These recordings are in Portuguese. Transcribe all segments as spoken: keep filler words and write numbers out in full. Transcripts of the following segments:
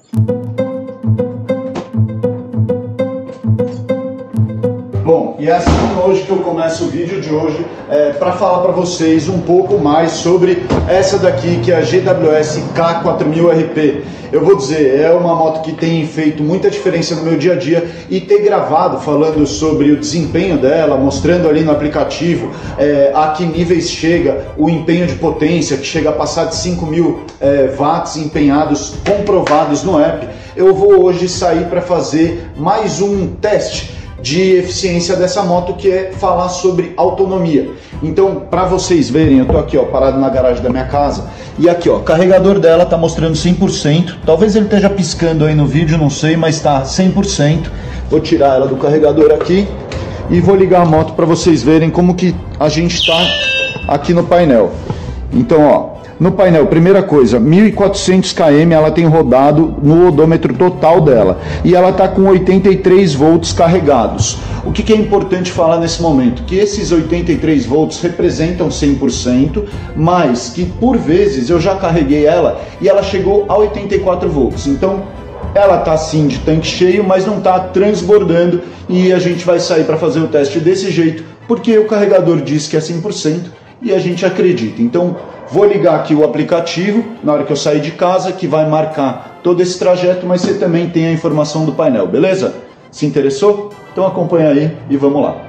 Bom, e é assim hoje que eu começo o vídeo de hoje é, para falar para vocês um pouco mais sobre essa daqui, que é a G W S K quatro mil R P. Eu vou dizer, é uma moto que tem feito muita diferença no meu dia a dia, e ter gravado falando sobre o desempenho dela, mostrando ali no aplicativo é, a que níveis chega o empenho de potência, que chega a passar de cinco mil é, watts empenhados comprovados no app. Eu vou hoje sair para fazer mais um teste de eficiência dessa moto, que é falar sobre autonomia. Então, para vocês verem, eu tô aqui, ó, parado na garagem da minha casa, e aqui, ó, o carregador dela tá mostrando cem por cento. Talvez ele esteja piscando aí no vídeo, não sei, mas tá cem por cento. Vou tirar ela do carregador aqui e vou ligar a moto para vocês verem como que a gente tá aqui no painel. Então, ó, no painel, primeira coisa, mil e quatrocentos quilômetros ela tem rodado no odômetro total dela, e ela está com oitenta e três volts carregados. O que, que é importante falar nesse momento? Que esses oitenta e três volts representam cem por cento, mas que por vezes eu já carreguei ela e ela chegou a oitenta e quatro volts. Então ela está sim de tanque cheio, mas não está transbordando, e a gente vai sair para fazer o teste desse jeito, porque o carregador diz que é cem por cento e a gente acredita. Então vou ligar aqui o aplicativo na hora que eu sair de casa, que vai marcar todo esse trajeto, mas você também tem a informação do painel, beleza? Se interessou? Então acompanha aí e vamos lá.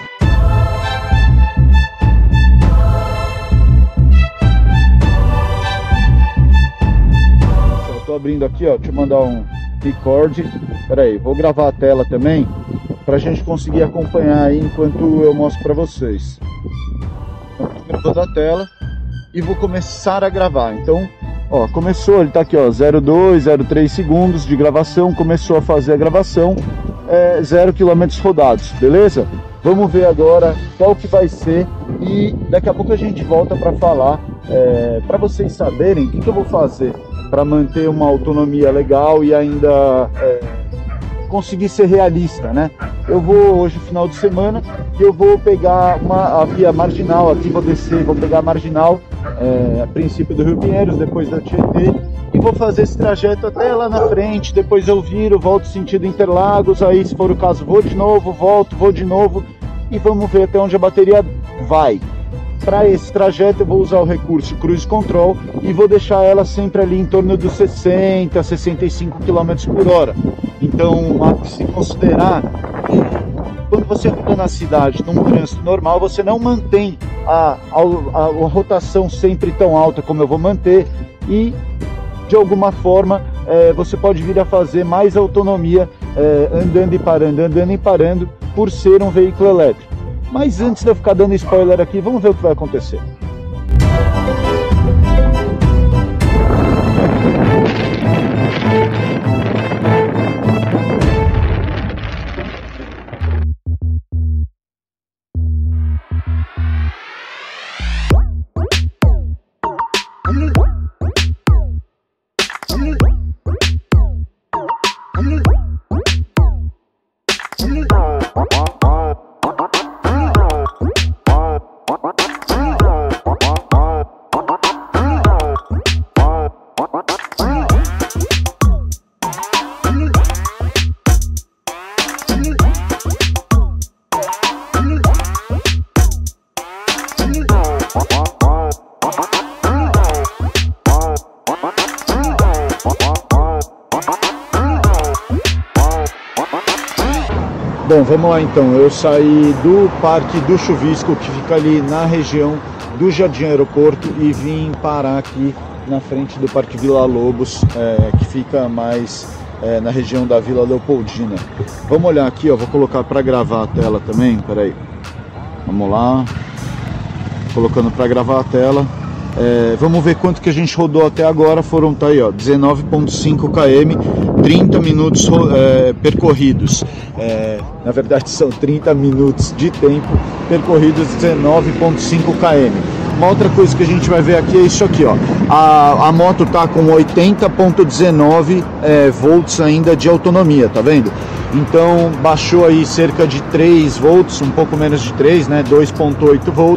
Eu tô abrindo aqui, ó, deixa eu mandar um record. Pera aí, vou gravar a tela também, pra gente conseguir acompanhar aí enquanto eu mostro pra vocês. Gravando a tela e vou começar a gravar. Então, ó, começou, ele tá aqui, ó, zero vírgula dois, zero vírgula três segundos de gravação, começou a fazer a gravação, é, zero quilômetros rodados, beleza? Vamos ver agora qual que vai ser, e daqui a pouco a gente volta para falar, é, para vocês saberem o que, que eu vou fazer para manter uma autonomia legal e ainda é, conseguir ser realista, né? Eu vou hoje, final de semana, e eu vou pegar uma, a via marginal aqui, vou descer, vou pegar a marginal, é, a princípio do Rio Pinheiros, depois da Tietê, e vou fazer esse trajeto até lá na frente, depois eu viro, volto sentido Interlagos, aí se for o caso vou de novo, volto, vou de novo, e vamos ver até onde a bateria vai. Para esse trajeto eu vou usar o recurso Cruise Control e vou deixar ela sempre ali em torno dos sessenta, sessenta e cinco quilômetros por hora. Então, há que se considerar que quando você anda na cidade, num trânsito normal, você não mantém a, a, a, a rotação sempre tão alta como eu vou manter, e de alguma forma é, você pode vir a fazer mais autonomia é, andando e parando, andando e parando, por ser um veículo elétrico. Mas antes de eu ficar dando spoiler aqui, vamos ver o que vai acontecer. Bom, vamos lá então. Eu saí do Parque do Chuvisco, que fica ali na região do Jardim Aeroporto, e vim parar aqui na frente do Parque Vila Lobos, é, que fica mais é, na região da Vila Leopoldina. Vamos olhar aqui, ó, vou colocar para gravar a tela também, peraí. Vamos lá, colocando para gravar a tela. É, vamos ver quanto que a gente rodou até agora. Foram, tá aí, ó, dezenove vírgula cinco quilômetros, trinta minutos é, percorridos. É, na verdade são trinta minutos de tempo percorridos, dezenove vírgula cinco quilômetros. Uma outra coisa que a gente vai ver aqui é isso aqui, ó. A, a moto tá com oitenta vírgula dezenove é, volts ainda de autonomia, tá vendo? Então baixou aí cerca de três volts, um pouco menos de três, né? dois vírgula oito volts.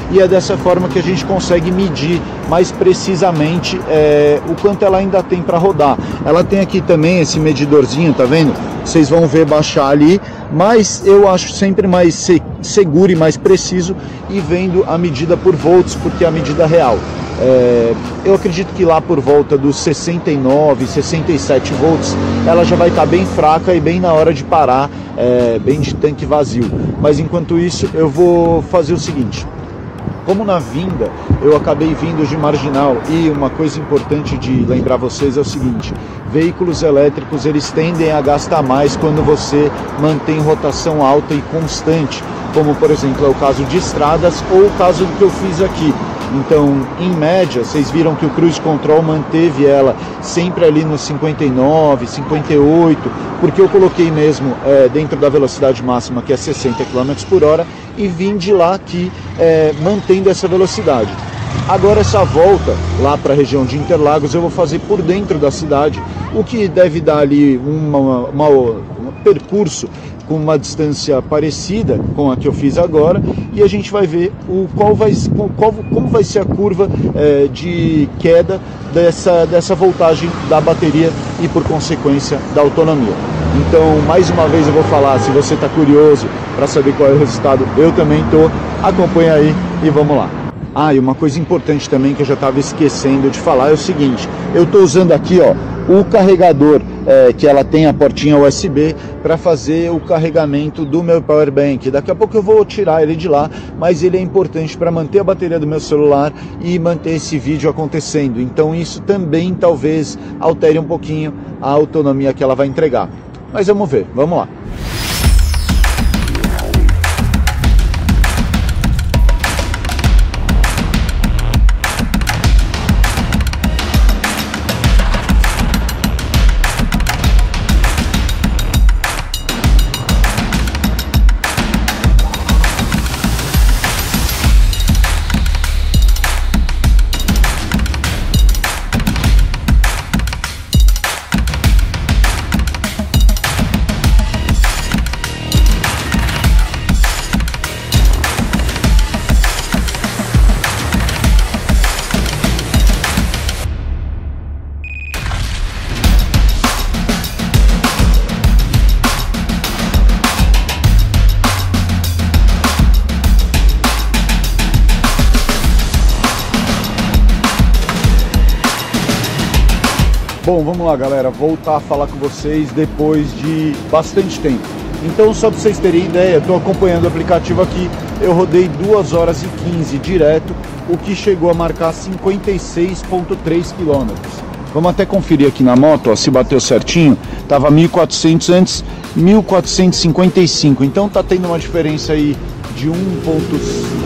e é dessa forma que a gente consegue medir mais precisamente é, o quanto ela ainda tem para rodar. Ela tem aqui também esse medidorzinho, tá vendo? Vocês vão ver baixar ali, mas eu acho sempre mais se seguro e mais preciso e vendo a medida por volts, porque é a medida real. É, eu acredito que lá por volta dos sessenta e nove, sessenta e sete volts ela já vai estar bem fraca e bem na hora de parar, é, bem de tanque vazio. Mas enquanto isso eu vou fazer o seguinte: como na vinda eu acabei vindo de marginal, e uma coisa importante de lembrar vocês é o seguinte: veículos elétricos eles tendem a gastar mais quando você mantém rotação alta e constante, como por exemplo é o caso de estradas ou o caso do que eu fiz aqui. Então, em média, vocês viram que o Cruise Control manteve ela sempre ali nos cinquenta e nove, cinquenta e oito, porque eu coloquei mesmo é, dentro da velocidade máxima, que é sessenta quilômetros por hora, e vim de lá aqui é, mantendo essa velocidade. Agora essa volta lá para a região de Interlagos eu vou fazer por dentro da cidade, o que deve dar ali uma, uma, um percurso com uma distância parecida com a que eu fiz agora, e a gente vai ver o, qual vai, qual, como vai ser a curva é, de queda dessa, dessa voltagem da bateria e por consequência da autonomia. Então, mais uma vez eu vou falar, se você está curioso para saber qual é o resultado, eu também estou, acompanha aí e vamos lá. Ah, e uma coisa importante também que eu já estava esquecendo de falar é o seguinte: eu estou usando aqui ó, o carregador é, que ela tem a portinha U S B para fazer o carregamento do meu power bank. Daqui a pouco eu vou tirar ele de lá, mas ele é importante para manter a bateria do meu celular e manter esse vídeo acontecendo. Então isso também talvez altere um pouquinho a autonomia que ela vai entregar. Mas vamos ver, vamos lá. Bom, vamos lá galera, voltar a falar com vocês depois de bastante tempo. Então, só para vocês terem ideia, estou acompanhando o aplicativo aqui, eu rodei duas horas e quinze direto, o que chegou a marcar cinquenta e seis vírgula três quilômetros. Vamos até conferir aqui na moto, ó, se bateu certinho, estava mil e quatrocentos antes, mil quatrocentos e cinquenta e cinco, então tá tendo uma diferença aí de um vírgula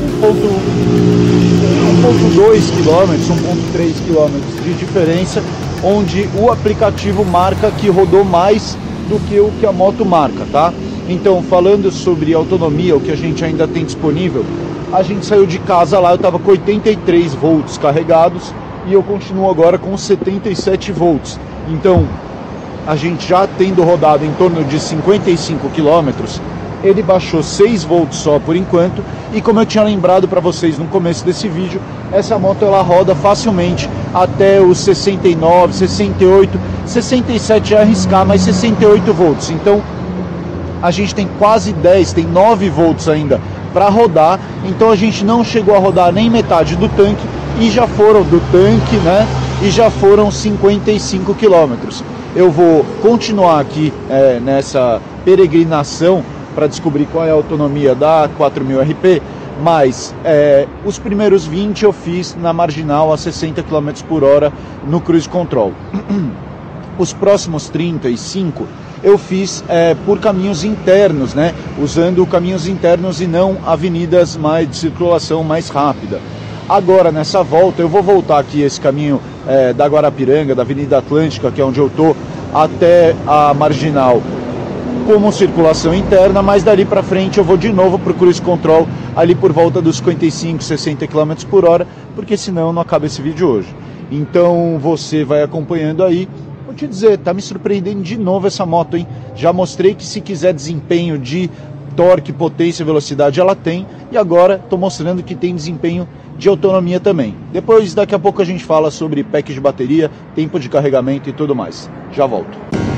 dois quilômetros, um vírgula três quilômetros de diferença, onde o aplicativo marca que rodou mais do que o que a moto marca, tá? Então, falando sobre autonomia, o que a gente ainda tem disponível, a gente saiu de casa lá, eu estava com oitenta e três volts carregados e eu continuo agora com setenta e sete volts. Então, a gente já tendo rodado em torno de cinquenta e cinco quilômetros, ele baixou seis volts só por enquanto, e como eu tinha lembrado para vocês no começo desse vídeo, essa moto ela roda facilmente até os sessenta e nove, sessenta e oito, sessenta e sete é arriscar, mas sessenta e oito volts. Então a gente tem quase dez, tem nove volts ainda para rodar, então a gente não chegou a rodar nem metade do tanque, e já foram do tanque, né? E já foram cinquenta e cinco quilômetros. Eu vou continuar aqui é, nessa peregrinação para descobrir qual é a autonomia da quatro mil R P, mas é, os primeiros vinte eu fiz na marginal a sessenta quilômetros por hora no Cruise Control. Os próximos trinta e cinco eu fiz é, por caminhos internos, né? Usando caminhos internos e não avenidas mais de circulação mais rápida. Agora nessa volta eu vou voltar aqui esse caminho é, da Guarapiranga, da Avenida Atlântica, que é onde eu tô, até a marginal como circulação interna, mas dali para frente eu vou de novo para o Cruise Control ali por volta dos cinquenta e cinco, sessenta quilômetros por hora, porque senão não acaba esse vídeo hoje. Então você vai acompanhando aí. Vou te dizer, tá me surpreendendo de novo essa moto, hein? Já mostrei que se quiser desempenho de torque, potência, velocidade ela tem, e agora estou mostrando que tem desempenho de autonomia também. Depois, daqui a pouco a gente fala sobre pack de bateria, tempo de carregamento e tudo mais. Já volto.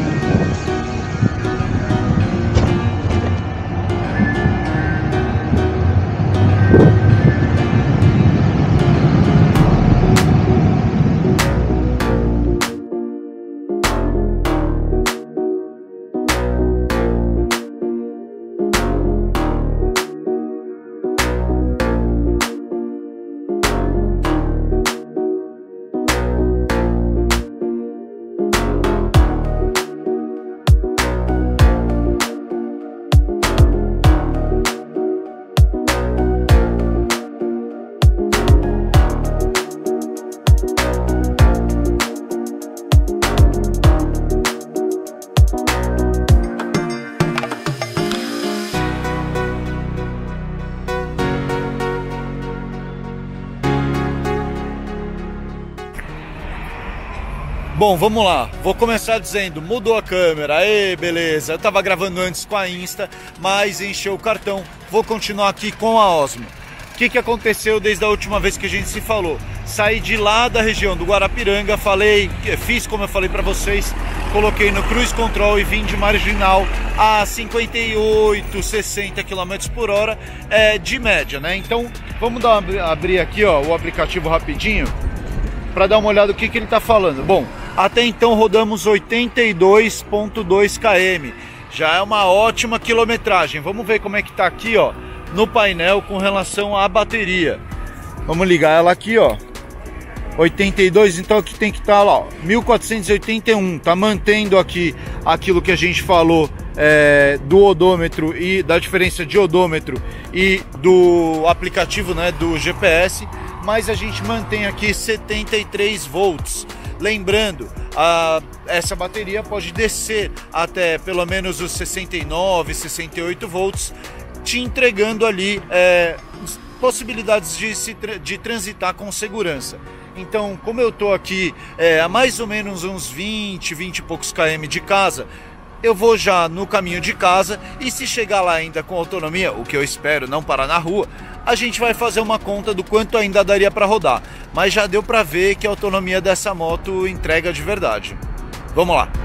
Bom, vamos lá, vou começar dizendo, mudou a câmera, aê, beleza, eu tava gravando antes com a Insta, mas encheu o cartão, vou continuar aqui com a Osmo. O que que aconteceu desde a última vez que a gente se falou? Saí de lá da região do Guarapiranga, falei, fiz como eu falei para vocês, coloquei no Cruise Control e vim de marginal a cinquenta e oito, sessenta quilômetros por hora é, de média, né? Então, vamos dar uma, abrir aqui ó, o aplicativo rapidinho, para dar uma olhada no que, que ele está falando. Bom, até então rodamos oitenta e dois vírgula dois quilômetros, já é uma ótima quilometragem. Vamos ver como é que está aqui ó, no painel com relação à bateria. Vamos ligar ela aqui ó, oitenta e dois, então aqui tem que estar lá ó, mil quatrocentos e oitenta e um, tá mantendo aqui aquilo que a gente falou é, do odômetro e da diferença de odômetro e do aplicativo, né, do G P S, mas a gente mantém aqui setenta e três volts. Lembrando, a, essa bateria pode descer até pelo menos os sessenta e nove, sessenta e oito volts, te entregando ali é, possibilidades de, se, de transitar com segurança. Então, como eu estou aqui é, a mais ou menos uns vinte, vinte e poucos km de casa, eu vou já no caminho de casa, e se chegar lá ainda com autonomia, o que eu espero, não parar na rua, a gente vai fazer uma conta do quanto ainda daria para rodar. Mas já deu para ver que a autonomia dessa moto entrega de verdade. Vamos lá!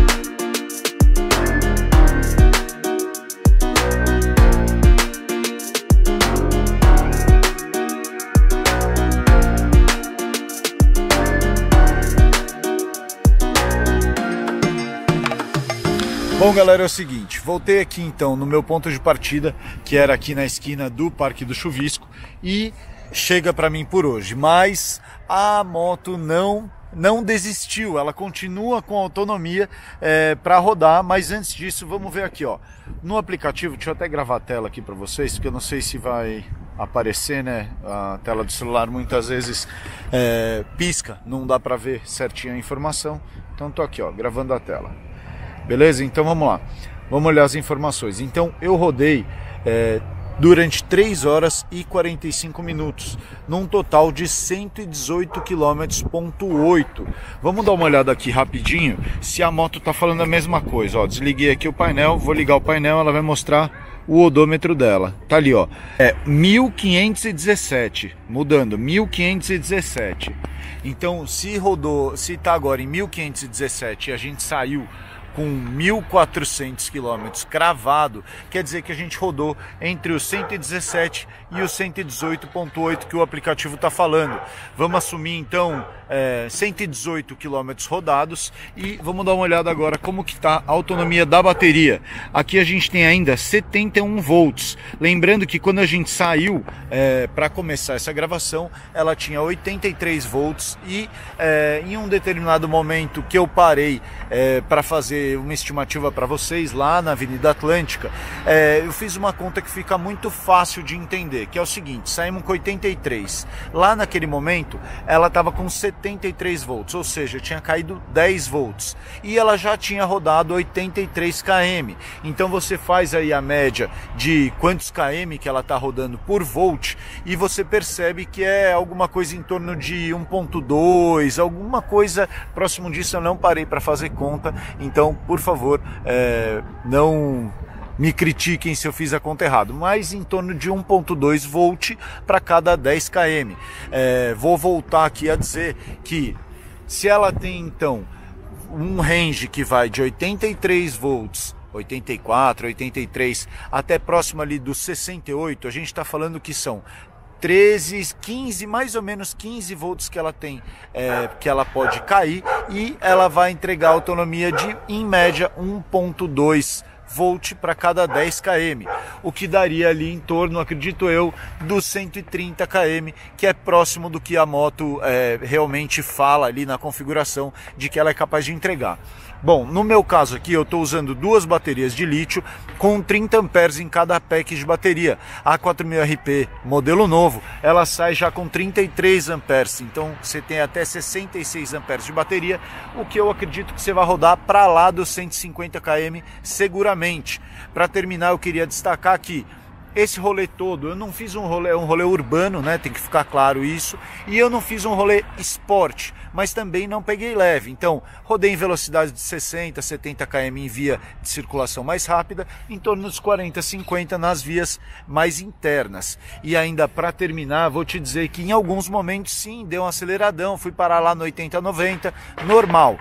Bom galera, é o seguinte, voltei aqui então no meu ponto de partida, que era aqui na esquina do Parque do Chuvisco, e chega para mim por hoje, mas a moto não não desistiu, ela continua com autonomia é, para rodar. Mas antes disso, vamos ver aqui ó, no aplicativo, deixa eu até gravar a tela aqui para vocês, porque eu não sei se vai aparecer, né, a tela do celular muitas vezes é, pisca, não dá para ver certinho a informação, então tô aqui ó, gravando a tela. Beleza? Então vamos lá, vamos olhar as informações. Então eu rodei é, durante três horas e quarenta e cinco minutos, num total de cento e dezoito quilômetros vírgula oito. Vamos dar uma olhada aqui rapidinho se a moto tá falando a mesma coisa. Ó, desliguei aqui o painel, vou ligar o painel, ela vai mostrar o odômetro dela. Tá ali ó, é mil quinhentos e dezessete, mudando, mil quinhentos e dezessete. Então se rodou, se tá agora em mil quinhentos e dezessete e a gente saiu com mil e quatrocentos quilômetros cravado, quer dizer que a gente rodou entre os cento e dezessete e os cento e dezoito vírgula oito que o aplicativo está falando. Vamos assumir então é, cento e dezoito quilômetros rodados, e vamos dar uma olhada agora como que está a autonomia da bateria. Aqui a gente tem ainda setenta e um volts. Lembrando que quando a gente saiu é, para começar essa gravação, ela tinha oitenta e três volts, e é, em um determinado momento que eu parei é, para fazer uma estimativa para vocês lá na Avenida Atlântica, é, eu fiz uma conta que fica muito fácil de entender, que é o seguinte: saímos com oitenta e três, lá naquele momento ela estava com setenta e três volts, ou seja, tinha caído dez volts, e ela já tinha rodado oitenta e três quilômetros. Então você faz aí a média de quantos km que ela está rodando por volt, e você percebe que é alguma coisa em torno de um ponto dois, alguma coisa próximo disso. Eu não parei para fazer conta, então por favor, é, não me critiquem se eu fiz a conta errado, mas em torno de um ponto dois volt para cada dez quilômetros. É, vou voltar aqui a dizer que se ela tem então um range que vai de oitenta e três volts, oitenta e quatro, oitenta e três, até próximo ali dos sessenta e oito, a gente está falando que são treze, quinze, mais ou menos quinze volts que ela tem, é, que ela pode cair, e ela vai entregar autonomia de, em média, um ponto dois volt para cada dez quilômetros, o que daria ali em torno, acredito eu, dos cento e trinta quilômetros, que é próximo do que a moto é, realmente fala ali na configuração de que ela é capaz de entregar. Bom, no meu caso aqui eu estou usando duas baterias de lítio com trinta amperes em cada pack de bateria. A quatro mil R P modelo novo, ela sai já com trinta e três amperes, então você tem até sessenta e seis amperes de bateria, o que eu acredito que você vai rodar para lá dos cento e cinquenta quilômetros seguramente. Para terminar, eu queria destacar aqui esse rolê todo, eu não fiz um rolê, um rolê urbano, né? Tem que ficar claro isso. E eu não fiz um rolê esporte, mas também não peguei leve. Então, rodei em velocidade de sessenta, setenta quilômetros em via de circulação mais rápida, em torno dos quarenta, cinquenta nas vias mais internas. E ainda para terminar, vou te dizer que em alguns momentos sim, deu um aceleradão, fui parar lá no oitenta, noventa, normal.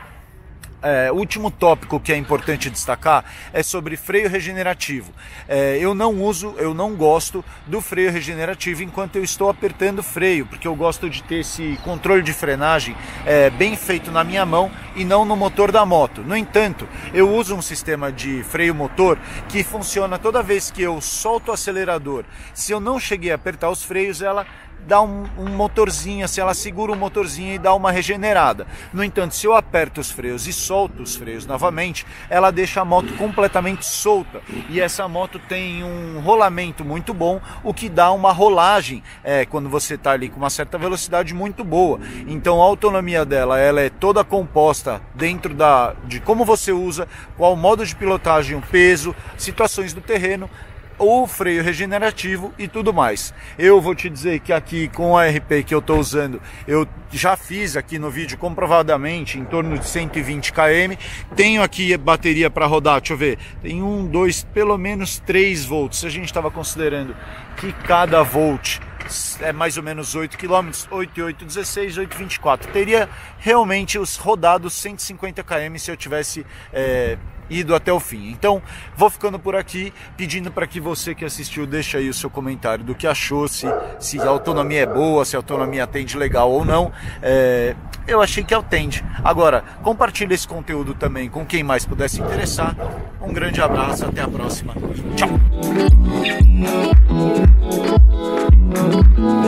É, o último tópico que é importante destacar é sobre freio regenerativo. É, eu não uso, eu não gosto do freio regenerativo enquanto eu estou apertando o freio, porque eu gosto de ter esse controle de frenagem é, bem feito na minha mão e não no motor da moto. No entanto, eu uso um sistema de freio motor que funciona toda vez que eu solto o acelerador. Se eu não cheguei a apertar os freios, ela dá um, um motorzinho, assim, ela segura o motorzinho e dá uma regenerada. No entanto, se eu aperto os freios e solto os freios novamente, ela deixa a moto completamente solta. E essa moto tem um rolamento muito bom, o que dá uma rolagem é, quando você está ali com uma certa velocidade muito boa. Então a autonomia dela, ela é toda composta dentro da, de como você usa, qual modo de pilotagem, o peso, situações do terreno, o freio regenerativo e tudo mais. Eu vou te dizer que aqui com a R P que eu estou usando, eu já fiz aqui no vídeo comprovadamente em torno de cento e vinte quilômetros. Tenho aqui bateria para rodar, deixa eu ver, tem um, dois, pelo menos três volts. A gente estava considerando que cada volt é mais ou menos oito quilômetros, oito e oito, dezesseis, oito e vinte e quatro. Teria realmente os rodados cento e cinquenta quilômetros se eu tivesse é, ido até o fim. Então vou ficando por aqui, pedindo para que você que assistiu deixe aí o seu comentário do que achou, se, se a autonomia é boa, se a autonomia atende legal ou não. É, eu achei que atende. Agora, compartilhe esse conteúdo também com quem mais pudesse interessar. Um grande abraço, até a próxima. Tchau!